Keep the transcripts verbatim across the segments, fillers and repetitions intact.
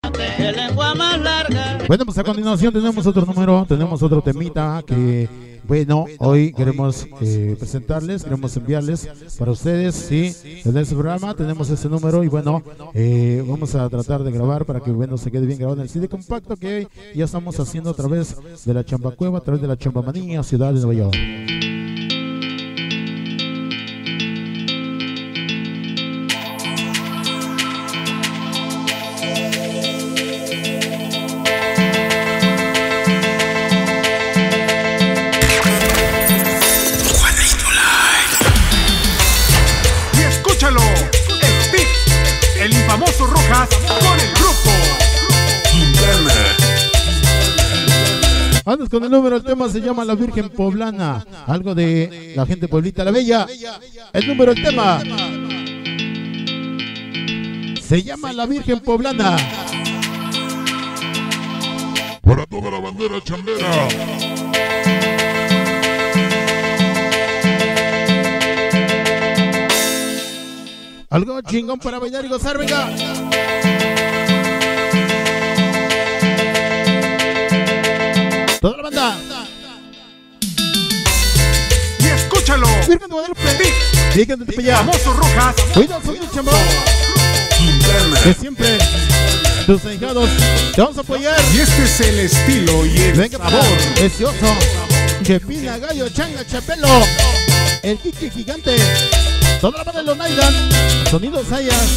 De lengua más larga. Bueno, pues a continuación tenemos otro número, tenemos otro temita que, bueno, hoy queremos eh, presentarles, queremos enviarles para ustedes, sí, en este programa tenemos ese número y bueno, eh, vamos a tratar de grabar para que, bueno, se quede bien grabado en el C D compacto que hoy ya estamos haciendo a través de la Chambacueva, a través de la Chambamanía, ciudad de Nueva York. Famoso Rojas con el grupo Quintana. Antes con el número, el tema se llama La Virgen Poblana, algo de la gente pueblita La Bella. El número, el tema se llama La Virgen Poblana. Para toda la bandera chambera. Algo chingón para bailar y gozar, venga. Toda la banda. Y escúchalo. Virgen de Guadalupe. Virgen de Tepeyac. Famoso Rojas. Cuidado, soy un chambón. Que siempre tus ahijados te vamos a apoyar. Y este es el estilo y el venga, sabor. Precioso. Chepina, Gallo, Changa, Chapelo. El Kiki Gigante. Toda la banda de los Naidan, Sonidos Sayas,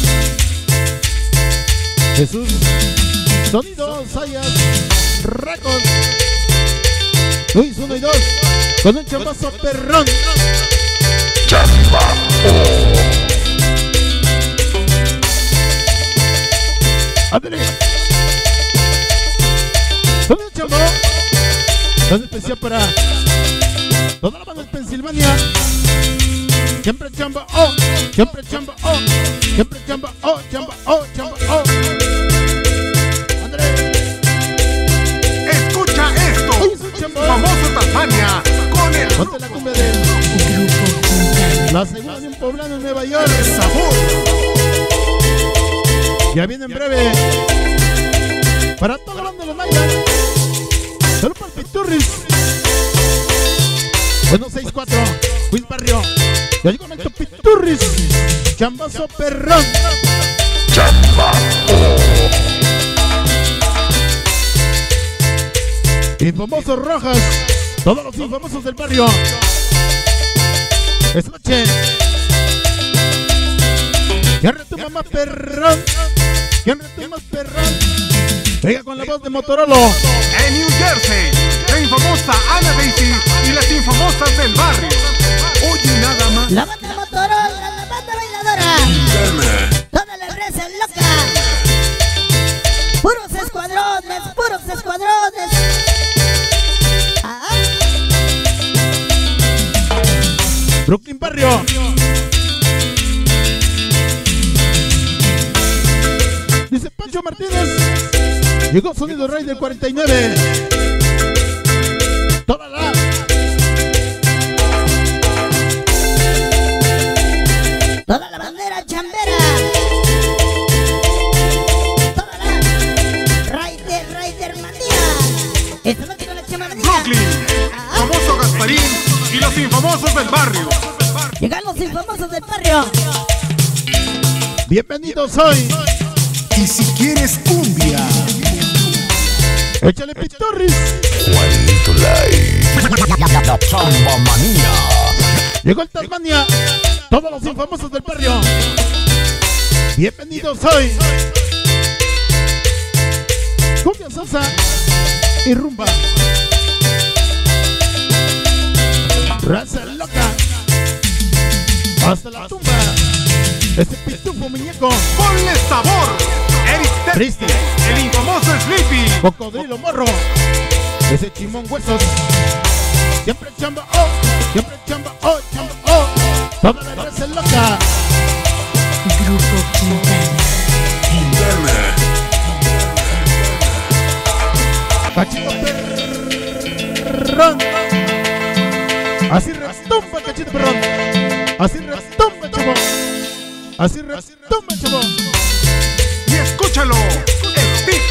Jesús, Sonidos Sayas, Records, Luis uno y dos, con un chambazo perrón. Chamba. Ándale. Con un chambo, tan especial para toda la banda de Pensilvania. Siempre chamba, oh, siempre chamba, oh, siempre chamba, oh, chamba, oh, chamba, oh. André, escucha esto. hoy es un chamba. Famoso Tanzania con el Ponte grupo la cumbia de Quintana. La segunda de un poblano en Nueva York. El sabor. Ya viene en breve. Para toda la banda de los Naidan. Solo para el Piturris. Bueno, seis cuatro, Queens Barrio. Ya llegó nuestro Piturris. Chambazo perrón. Chamba. Infamosos Rojas. Todos los infamosos del barrio. Esta noche. ¿Quién retumba más perrón? ¿Quién retumba más perrón? Venga con la voz de Motorola. En New Jersey, la infamosa Ana Daisy y las infamosas del barrio. Oye nada más. La banda Motorola, la banda bailadora. Toda la raza loca. Puros escuadrones, puros escuadrones. Ah. Brooklyn Barrio. Dice Pancho Martínez. Llegó Sonido Rey del cuarenta y nueve. Toda la Toda la bandera chambera. Toda la Raider, Raider Manía. Esta noche con la Chambamanía. Brooklyn, famoso Gasparín y los infamosos del barrio. Llegan los infamosos del barrio. bienvenidos hoy. Y si quieres cumbia, Échale Piturris. Juanito Live. La Chambamanía. Llegó el Tasmania. Todos los infamosos del barrio. Bienvenidos hoy. Cumbia, salsa y rumba. Raza loca. Hasta la tumba. Ese pitufo muñeco. ponle sabor. Eric Triste. Terry, el infamoso Sleepy. Cocodrilo morro. Ese chimón huesos. Siempre chamba, oh. Siempre chamba, oh, chamba, oh. Toda la raza loca. Grupo Quintana. Cachito perrón. Así retumba el cachito perrón. Así retumba, chavo. Así retumba, chavo. Y escúchalo, Steve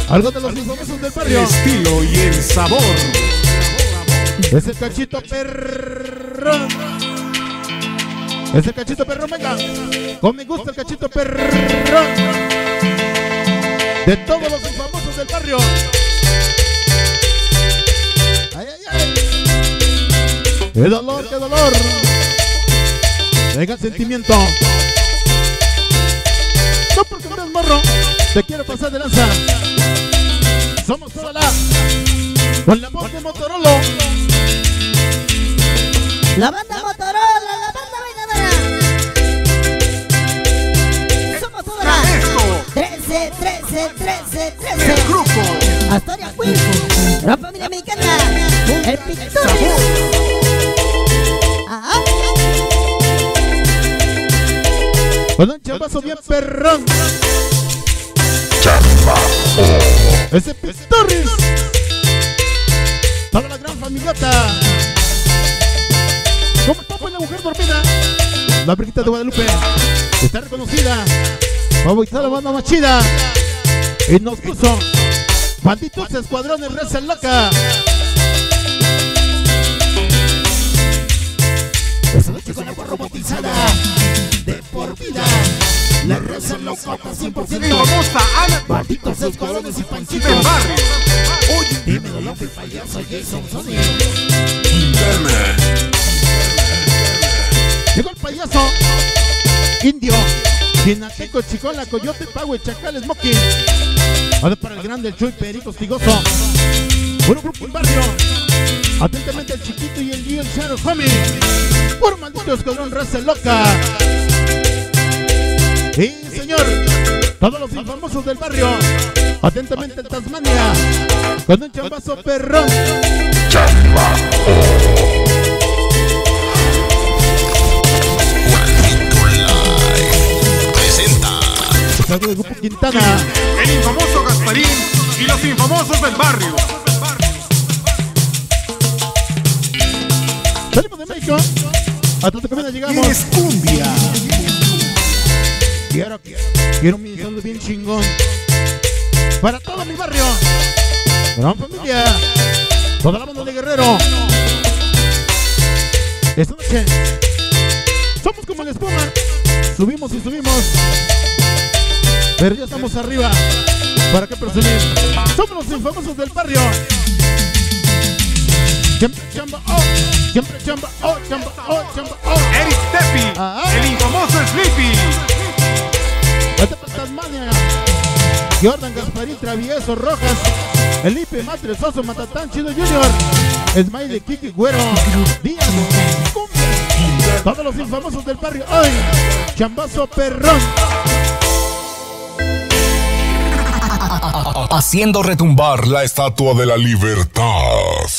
Algo de los infamosos del El barrio. estilo y el sabor. Es el cachito perrón. Es el cachito perrón, venga. Con me gusta el cachito perrón. De todos los infamosos del barrio. Ay, ay, ay. Qué dolor, qué dolor. Venga el sentimiento. No porque no eres morro, te quiero pasar de lanza. Somos toda la con la voz de Motorola. La banda Motorola, la banda bailadora. Somos toda la trece, trece, trece, trece. El grupo. Astoria Queen, la familia mexicana, el Pictures. Ajá. Con un chambazo bien perrón. Chamba. Ese Pictures. Toda la gran familiota. ¿Cómo está pues la mujer dormida? La Virgencita de Guadalupe está reconocida. Vamos a estar la banda más chida. Y nos puso banditos escuadrones, raza loca. Esa noche con la agua robotizada. De por vida. La raza loca cien por La ciento. infamosa Ana Banditos escuadrones y del panchitos. barrio. Dímelo, Lope, payaso, Jason, Sony. Llegó el payaso indio, Chinateco, Chicola, Coyote, Pahue, Chacal, Smoking. Ahora para el grande, el Chuy, Perico, Hostigoso. Puro grupo en barrio. Atentamente el chiquito y el Gio, el Shadow Homie. Puro maldito escuadrón, raza loca. Y señor, todos los infamosos del barrio. Atentamente el Tasmania. Con un chambazo perrón. Chamba. Presenta. Salgo del grupo Quintana. El infamoso Gasparín y los infamosos del barrio. Salimos de México. A Totocamina llegamos. ¿Quieres cumbia? Quiero, quiero mi saludo bien chingón. Para todo mi barrio. Gran familia. Toda la banda de Guerrero. Esta noche somos como la espuma. Subimos y subimos. Pero ya estamos arriba. ¿Para qué presumir? Somos los infamosos del barrio. Siempre chamba, oh. Siempre chamba, oh, chamba, oh, chamba, oh. Eric Tepi, Ah. el infamoso Sleepy. Vete para Tasmania. Jordan, Gasparín, Travieso, Rojas, Elipe, Matre, Soso, Matatán, Chido Junior, Smiley, Kiki, Güero, Díaz, Cumbia. Todos los infamosos del barrio hoy. Chambazo perrón. Haciendo retumbar la estatua de la libertad.